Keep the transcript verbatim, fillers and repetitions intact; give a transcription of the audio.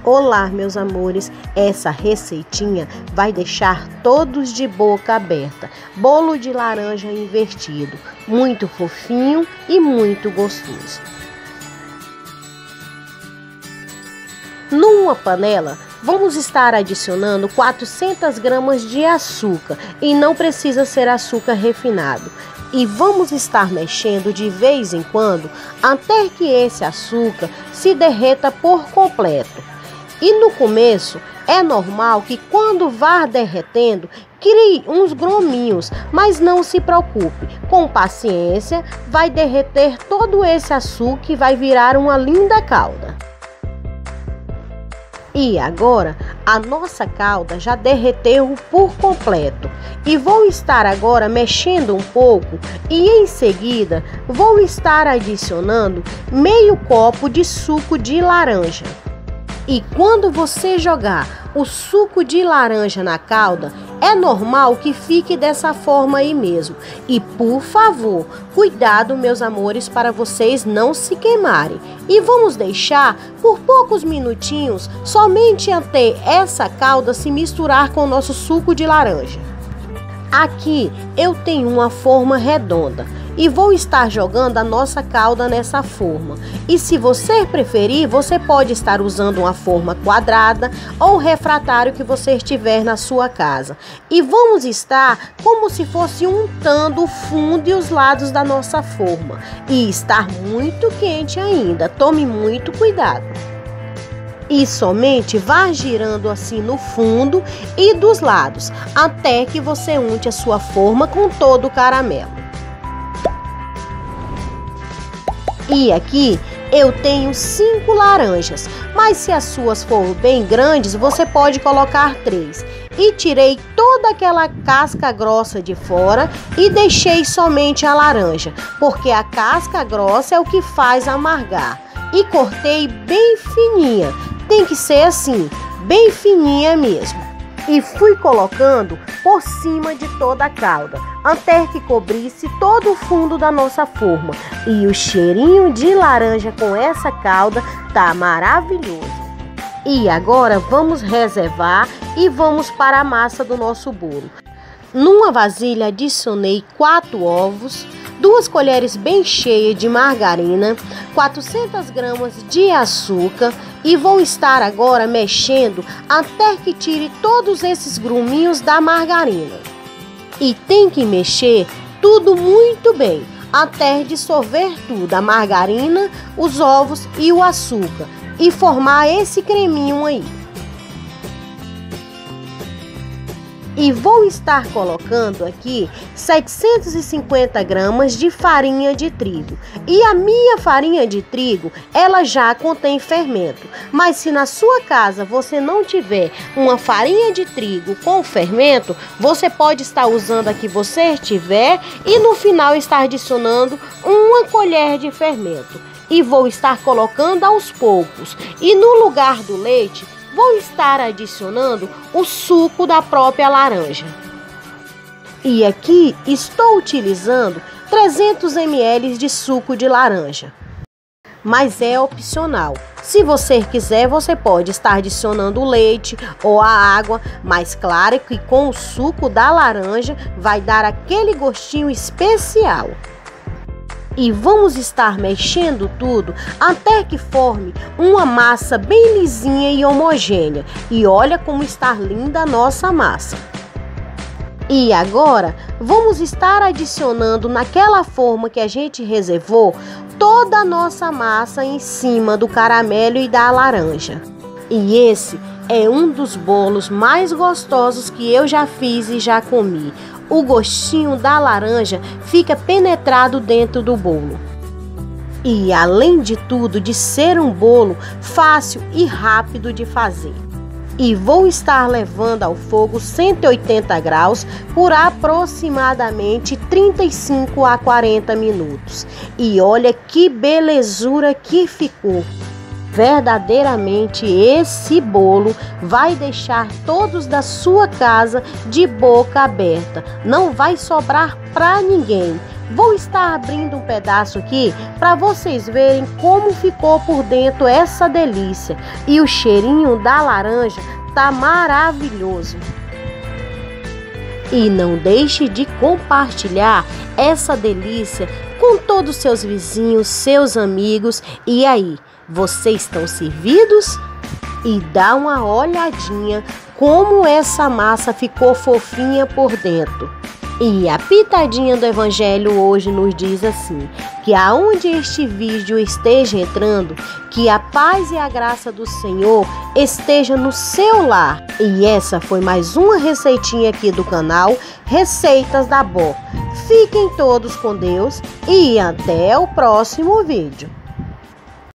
Olá, meus amores, essa receitinha vai deixar todos de boca aberta. Bolo de laranja invertido, muito fofinho e muito gostoso. Numa panela, vamos estar adicionando quatrocentas gramas de açúcar e não precisa ser açúcar refinado. E vamos estar mexendo de vez em quando até que esse açúcar se derreta por completo. E no começo é normal que quando vá derretendo crie uns grominhos, mas não se preocupe, com paciência vai derreter todo esse açúcar e vai virar uma linda calda. E agora a nossa calda já derreteu por completo e vou estar agora mexendo um pouco e em seguida vou estar adicionando meio copo de suco de laranja. E quando você jogar o suco de laranja na calda, é normal que fique dessa forma aí mesmo. E por favor, cuidado, meus amores, para vocês não se queimarem. E vamos deixar por poucos minutinhos, somente até essa calda se misturar com o nosso suco de laranja. Aqui eu tenho uma forma redonda e vou estar jogando a nossa calda nessa forma. E se você preferir, você pode estar usando uma forma quadrada ou refratário que você estiver na sua casa. E vamos estar como se fosse untando o fundo e os lados da nossa forma. E está muito quente ainda, tome muito cuidado. E somente vá girando assim no fundo e dos lados, até que você unte a sua forma com todo o caramelo. E aqui eu tenho cinco laranjas, mas se as suas forem bem grandes, você pode colocar três. E tirei toda aquela casca grossa de fora e deixei somente a laranja, porque a casca grossa é o que faz amargar. E cortei bem fininha, tem que ser assim, bem fininha mesmo. E fui colocando por cima de toda a calda, até que cobrisse todo o fundo da nossa forma. E o cheirinho de laranja com essa calda tá maravilhoso. E agora vamos reservar e vamos para a massa do nosso bolo. Numa vasilha adicionei quatro ovos, duas colheres bem cheias de margarina, quatrocentas gramas de açúcar e vou estar agora mexendo até que tire todos esses gruminhos da margarina. E tem que mexer tudo muito bem, até dissolver tudo, a margarina, os ovos e o açúcar, e formar esse creminho aí. E vou estar colocando aqui setecentas e cinquenta gramas de farinha de trigo. E a minha farinha de trigo, ela já contém fermento. Mas se na sua casa você não tiver uma farinha de trigo com fermento, você pode estar usando a que você tiver e no final estar adicionando uma colher de fermento. E vou estar colocando aos poucos. E no lugar do leite, vou estar adicionando o suco da própria laranja. E aqui estou utilizando trezentos mililitros de suco de laranja. Mas é opcional. Se você quiser, você pode estar adicionando o leite ou a água, mas claro que com o suco da laranja vai dar aquele gostinho especial. E vamos estar mexendo tudo até que forme uma massa bem lisinha e homogênea. E olha como está linda a nossa massa. E agora vamos estar adicionando naquela forma que a gente reservou toda a nossa massa em cima do caramelo e da laranja. E esse é um dos bolos mais gostosos que eu já fiz e já comi. O gostinho da laranja fica penetrado dentro do bolo. E além de tudo, de ser um bolo fácil e rápido de fazer. E vou estar levando ao fogo cento e oitenta graus por aproximadamente trinta e cinco a quarenta minutos. E olha que belezura que ficou! Verdadeiramente esse bolo vai deixar todos da sua casa de boca aberta. Não vai sobrar para ninguém. Vou estar abrindo um pedaço aqui para vocês verem como ficou por dentro essa delícia. E o cheirinho da laranja tá maravilhoso. E não deixe de compartilhar essa delícia com todos os seus vizinhos, seus amigos. E aí, vocês estão servidos? E dá uma olhadinha como essa massa ficou fofinha por dentro. E a pitadinha do Evangelho hoje nos diz assim, que aonde este vídeo esteja entrando, que a paz e a graça do Senhor esteja no seu lar. E essa foi mais uma receitinha aqui do canal Receitas da Bó. Fiquem todos com Deus e até o próximo vídeo.